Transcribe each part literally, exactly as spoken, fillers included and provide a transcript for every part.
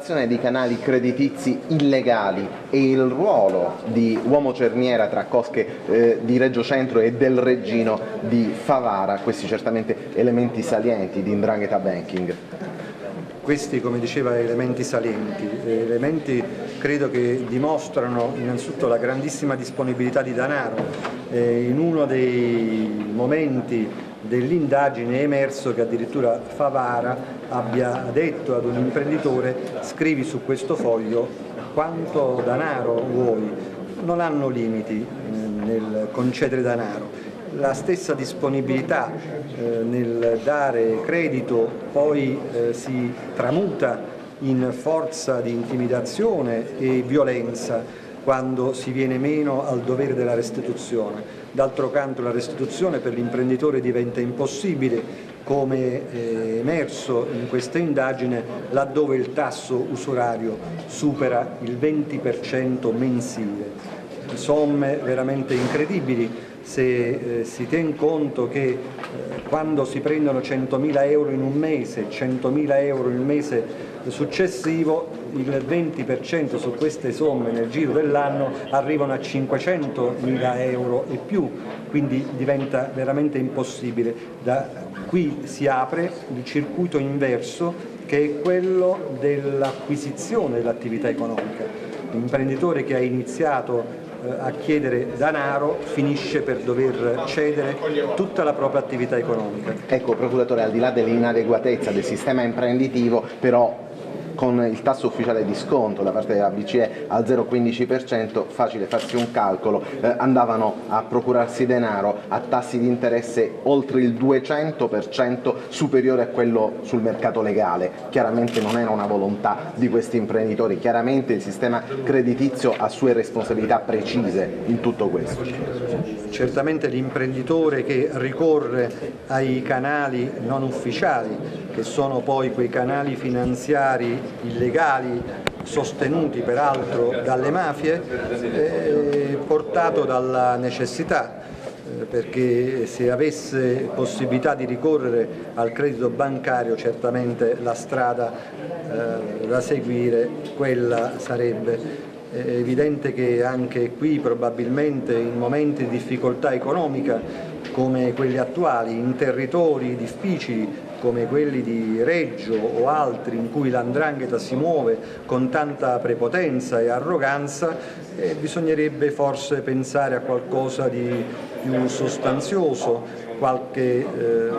Di canali creditizi illegali e il ruolo di uomo cerniera tra cosche eh, di Reggio Centro e del Reggino di Favara, questi certamente elementi salienti di 'ndrangheta banking. Questi, come diceva, elementi salienti, elementi credo che dimostrano innanzitutto la grandissima disponibilità di denaro. Eh, in uno dei momenti dell'indagine è emerso che addirittura Favara abbia detto ad un imprenditore: scrivi su questo foglio quanto denaro vuoi. Non hanno limiti eh, nel concedere denaro. La stessa disponibilità eh, nel dare credito poi eh, si tramuta in forza di intimidazione e violenza quando si viene meno al dovere della restituzione. D'altro canto la restituzione per l'imprenditore diventa impossibile, come è emerso in questa indagine, laddove il tasso usurario supera il venti per cento mensile. Somme veramente incredibili se eh, si tiene conto che eh, quando si prendono centomila euro in un mese, centomila euro il mese successivo, il venti per cento su queste somme nel giro dell'anno arrivano a cinquecentomila euro e più, quindi diventa veramente impossibile. Da qui si apre il circuito inverso, che è quello dell'acquisizione dell'attività economica. L'imprenditore che ha iniziato a chiedere denaro finisce per dover cedere tutta la propria attività economica. Ecco, procuratore, al di là dell'inadeguatezza del sistema imprenditivo, però con il tasso ufficiale di sconto da parte della B C E al zero virgola quindici per cento, facile farsi un calcolo, eh, andavano a procurarsi denaro a tassi di interesse oltre il duecento per cento superiore a quello sul mercato legale. Chiaramente non era una volontà di questi imprenditori, chiaramente il sistema creditizio ha sue responsabilità precise in tutto questo. Certamente l'imprenditore che ricorre ai canali non ufficiali, che sono poi quei canali finanziari illegali sostenuti peraltro dalle mafie, è portato dalla necessità, perché se avesse possibilità di ricorrere al credito bancario certamente la strada eh, da seguire quella sarebbe. È evidente che anche qui probabilmente in momenti di difficoltà economica come quelli attuali, in territori difficili come quelli di Reggio o altri in cui l'Andrangheta si muove con tanta prepotenza e arroganza, eh, bisognerebbe forse pensare a qualcosa di più sostanzioso, qualche eh,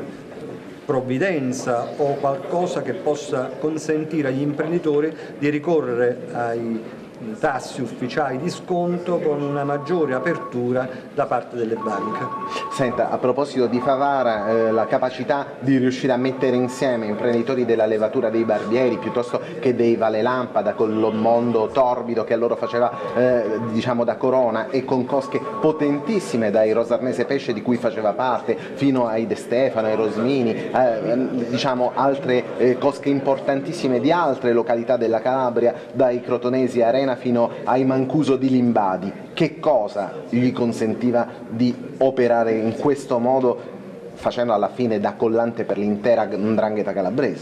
provvidenza o qualcosa che possa consentire agli imprenditori di ricorrere ai tassi ufficiali di sconto con una maggiore apertura da parte delle banche. Senta, a proposito di Favara, eh, la capacità di riuscire a mettere insieme imprenditori della levatura dei barbieri piuttosto che dei Vale Lampada con lo mondo torbido che a loro faceva eh, diciamo da corona, e con cosche potentissime dai Rosarnese Pesce di cui faceva parte fino ai De Stefano, ai Rosmini, eh, diciamo altre eh, cosche importantissime di altre località della Calabria, dai Crotonesi Arena fino ai Mancuso di Limbadi. Che cosa gli consentiva di operare in questo modo, facendo alla fine da collante per l'intera 'ndrangheta calabrese?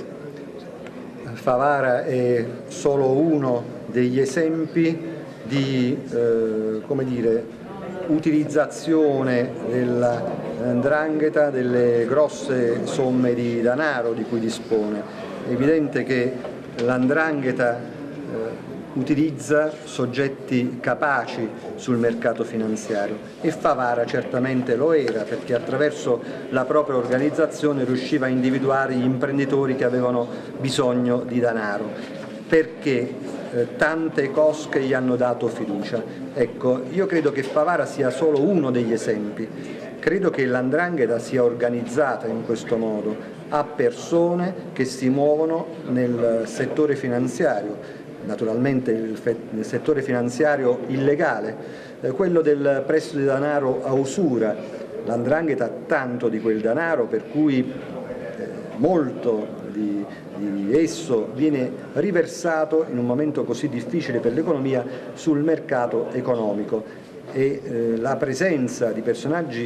Favara è solo uno degli esempi di eh, come dire, utilizzazione della 'ndrangheta delle grosse somme di denaro di cui dispone. È evidente che la 'ndrangheta eh, utilizza soggetti capaci sul mercato finanziario e Favara certamente lo era, perché attraverso la propria organizzazione riusciva a individuare gli imprenditori che avevano bisogno di denaro, perché eh, tante cosche gli hanno dato fiducia. Ecco, io credo che Favara sia solo uno degli esempi. Credo che l'Andrangheta sia organizzata in questo modo, ha persone che si muovono nel settore finanziario, naturalmente il settore finanziario illegale, eh, quello del prestito di denaro a usura. L'Andrangheta ha tanto di quel denaro per cui eh, molto di, di esso viene riversato in un momento così difficile per l'economia sul mercato economico, e eh, la presenza di personaggi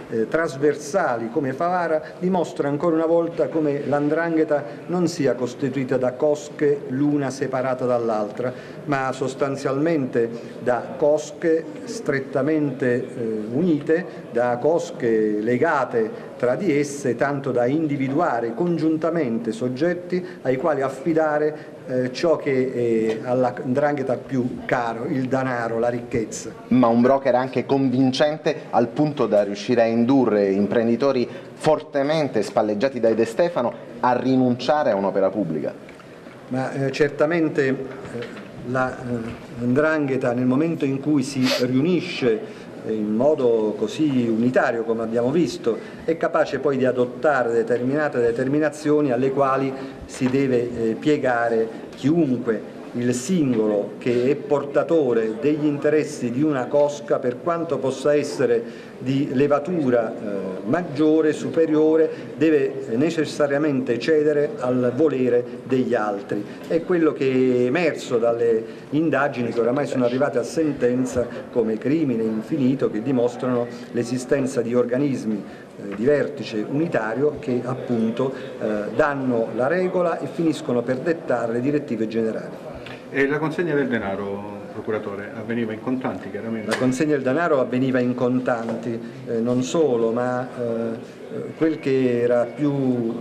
eh, trasversali come Favara dimostra ancora una volta come l'Andrangheta non sia costituita da cosche l'una separata dall'altra, ma sostanzialmente da cosche strettamente eh, unite, da cosche legate tra di esse, tanto da individuare congiuntamente soggetti ai quali affidare eh, ciò che è alla 'ndrangheta più caro, il denaro, la ricchezza. Ma un broker anche convincente al punto da riuscire a indurre imprenditori fortemente spalleggiati da De Stefano a rinunciare a un'opera pubblica. Ma eh, certamente eh, la eh, 'ndrangheta nel momento in cui si riunisce in modo così unitario come abbiamo visto è capace poi di adottare determinate determinazioni alle quali si deve eh, piegare chiunque. Il singolo che è portatore degli interessi di una cosca, per quanto possa essere di levatura eh, maggiore, superiore, deve necessariamente cedere al volere degli altri. È quello che è emerso dalle indagini che oramai sono arrivate a sentenza come crimine infinito, che dimostrano l'esistenza di organismi eh, di vertice unitario che appunto eh, danno la regola e finiscono per dettare le direttive generali. E la consegna del denaro, procuratore, avveniva in contanti chiaramente? La consegna del denaro avveniva in contanti, eh, non solo, ma eh, quel che era più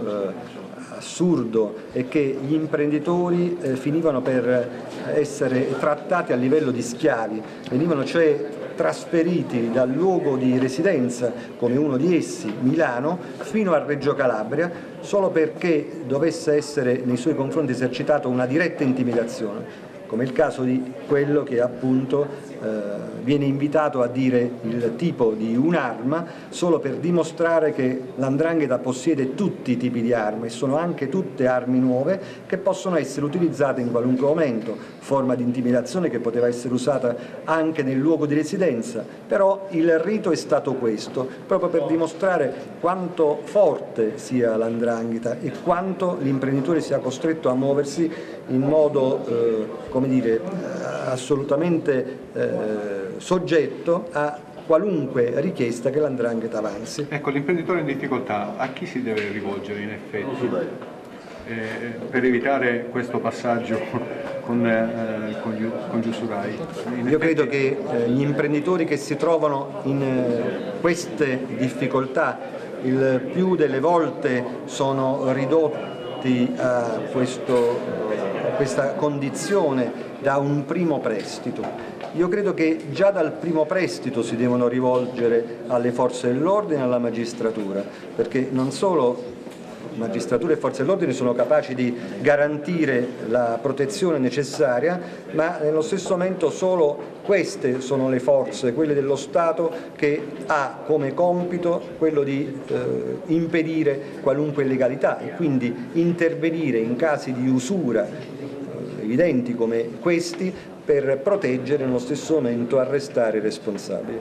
eh, assurdo è che gli imprenditori eh, finivano per essere trattati a livello di schiavi, venivano cioè trasferiti dal luogo di residenza, come uno di essi, Milano, fino a Reggio Calabria, solo perché dovesse essere nei suoi confronti esercitata una diretta intimidazione, come il caso di quello che appunto eh, viene invitato a dire il tipo di un'arma solo per dimostrare che l'Andrangheta possiede tutti i tipi di armi e sono anche tutte armi nuove che possono essere utilizzate in qualunque momento, forma di intimidazione che poteva essere usata anche nel luogo di residenza, però il rito è stato questo, proprio per dimostrare quanto forte sia l'Andrangheta e quanto l'imprenditore sia costretto a muoversi in modo eh, come dire, assolutamente eh, soggetto a qualunque richiesta che l'Andrangheta avanzi. Ecco, l'imprenditore in difficoltà a chi si deve rivolgere in effetti eh, per evitare questo passaggio con, eh, con, con Giussurai? In Io effetti... credo che eh, gli imprenditori che si trovano in eh, queste difficoltà il più delle volte sono ridotti a questo questa condizione da un primo prestito. Io credo che già dal primo prestito si devono rivolgere alle forze dell'ordine e alla magistratura, perché non solo magistratura e forze dell'ordine sono capaci di garantire la protezione necessaria, ma nello stesso momento solo queste sono le forze, quelle dello Stato, che ha come compito quello di eh, impedire qualunque illegalità e quindi intervenire in casi di usura evidenti come questi per proteggere e nello stesso momento arrestare i responsabili.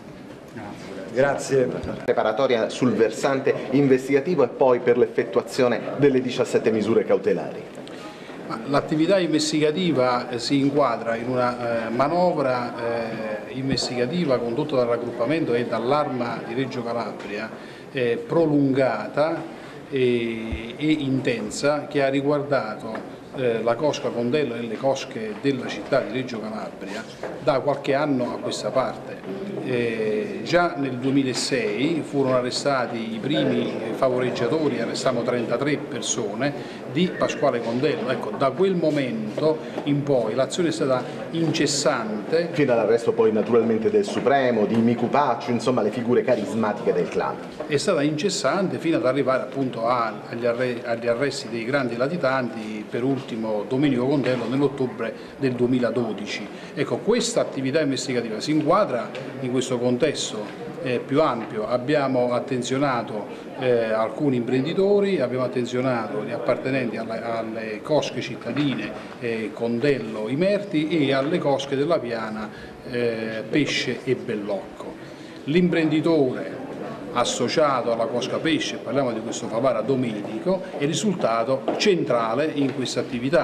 Grazie. Preparatoria sul versante investigativo e poi per l'effettuazione delle diciassette misure cautelari. L'attività investigativa si inquadra in una eh, manovra eh, investigativa condotta dal raggruppamento e dall'Arma di Reggio Calabria eh, prolungata e, e intensa, che ha riguardato Eh, la cosca Condello e le cosche della città di Reggio Calabria da qualche anno a questa parte. Eh, già nel duemilasei furono arrestati i primi favoreggiatori, arrestammo trentatré persone di Pasquale Condello. Ecco, da quel momento in poi l'azione è stata incessante. Fino all'arresto poi naturalmente del Supremo, di Micu Paccio, insomma le figure carismatiche del clan. È stata incessante fino ad arrivare appunto a, agli, arre, agli arresti dei grandi latitanti, per ultimo Domenico Condello nell'ottobre del duemiladodici. Ecco, questa attività investigativa si inquadra in questo contesto eh, più ampio. Abbiamo attenzionato eh, alcuni imprenditori, abbiamo attenzionato gli appartenenti alle, alle cosche cittadine eh, Condello Imerti e alle cosche della Piana eh, Pesce e Bellocco. L'imprenditore associato alla cosca pesce, parliamo di questo Favara Domenico, è risultato centrale in questa attività.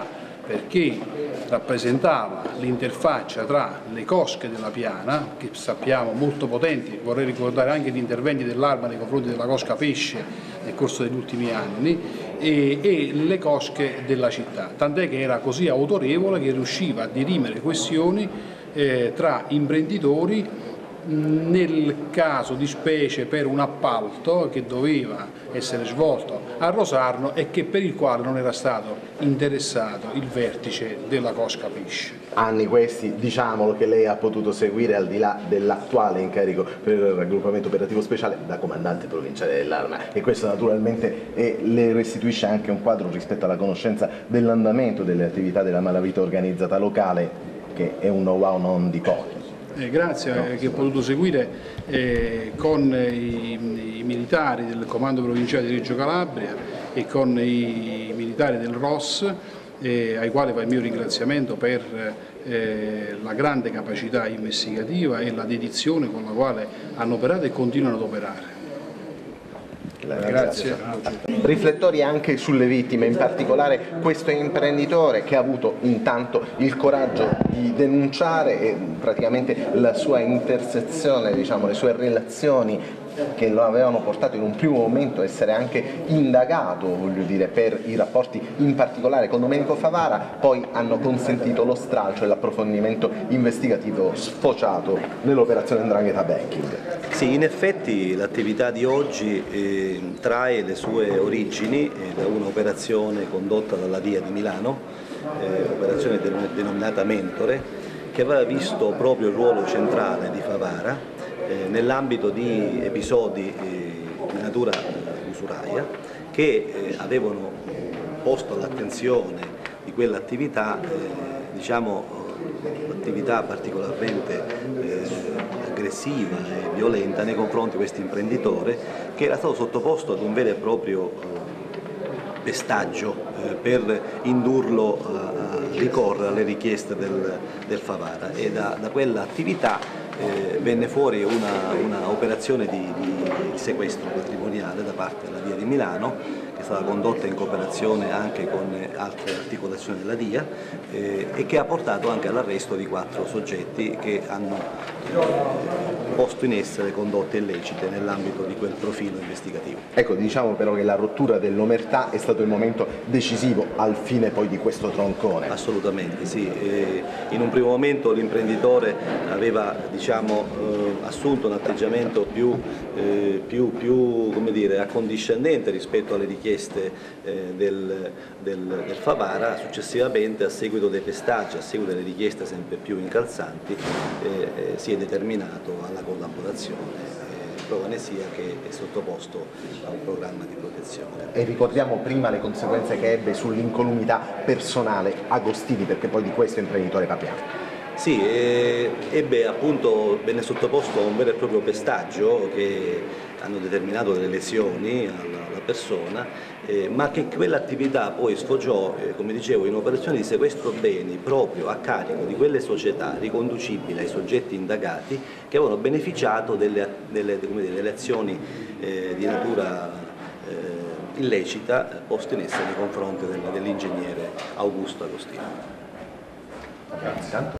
perché rappresentava l'interfaccia tra le cosche della piana, che sappiamo molto potenti, vorrei ricordare anche gli interventi dell'Arma nei confronti della cosca pesce nel corso degli ultimi anni, e, e le cosche della città, tant'è che era così autorevole che riusciva a dirimere questioni eh, tra imprenditori nel caso di specie per un appalto che doveva essere svolto a Rosarno e che per il quale non era stato interessato il vertice della cosca pesce. Anni questi, diciamolo, che lei ha potuto seguire al di là dell'attuale incarico per il raggruppamento operativo speciale da comandante provinciale dell'Arma, e questo naturalmente eh, le restituisce anche un quadro rispetto alla conoscenza dell'andamento delle attività della malavita organizzata locale, che è un know-how non di pochi. Eh, grazie, no, eh, che ho potuto seguire eh, con i, i militari del Comando Provinciale di Reggio Calabria e con i militari del R O S, eh, ai quali va il mio ringraziamento per eh, la grande capacità investigativa e la dedizione con la quale hanno operato e continuano ad operare. Grazie. Riflettori anche sulle vittime, in particolare questo imprenditore che ha avuto intanto il coraggio di denunciare e praticamente la sua intersezione, diciamo, le sue relazioni che lo avevano portato in un primo momento a essere anche indagato, voglio dire, per i rapporti in particolare con Domenico Favara, poi hanno consentito lo stralcio e l'approfondimento investigativo sfociato nell'operazione 'Ndrangheta Banking. Sì, in effetti l'attività di oggi eh, trae le sue origini eh, da un'operazione condotta dalla D I A di Milano, eh, operazione denominata Mentore, che aveva visto proprio il ruolo centrale di Favara eh, nell'ambito di episodi eh, di natura eh, usuraia che eh, avevano posto all'attenzione di quell'attività eh, diciamo, attività particolarmente eh, aggressiva e violenta nei confronti di questo imprenditore, che era stato sottoposto ad un vero e proprio eh, pestaggio eh, per indurlo a, a ricorrere alle richieste del, del Favara, e da, da quell'attività eh, venne fuori una, una operazione di, di sequestro patrimoniale da parte della D I A di Milano, che è stata condotta in cooperazione anche con altre articolazioni della D I A eh, e che ha portato anche all'arresto di quattro soggetti che hanno eh, posto in essere condotte illecite nell'ambito di quel profilo investigativo. Ecco, diciamo però che la rottura dell'omertà è stato il momento decisivo al fine poi di questo troncone. Assolutamente sì, eh, in un primo momento l'imprenditore aveva diciamo, eh, assunto un atteggiamento più, eh, più, più come dire, accondiscendente rispetto alle richieste eh, del, del, del Favara. Successivamente, a seguito dei pestaggi, a seguito delle richieste sempre più incalzanti, eh, eh, si è determinato alla collaborazione. Prova ne sia che è sottoposto a un programma di protezione. E ricordiamo prima le conseguenze che ebbe sull'incolumità personale Agostini, perché poi di questo imprenditore parliamo. Sì, eh, ebbe appunto, venne sottoposto a un vero e proprio pestaggio che hanno determinato delle lesioni alla, alla persona, eh, ma che quell'attività poi sfociò, eh, come dicevo, in operazioni di sequestro beni proprio a carico di quelle società riconducibili ai soggetti indagati che avevano beneficiato delle, delle, come dire, delle azioni eh, di natura eh, illecita poste in essere nei confronti dell'ingegnere Augusto Agostini. Grazie.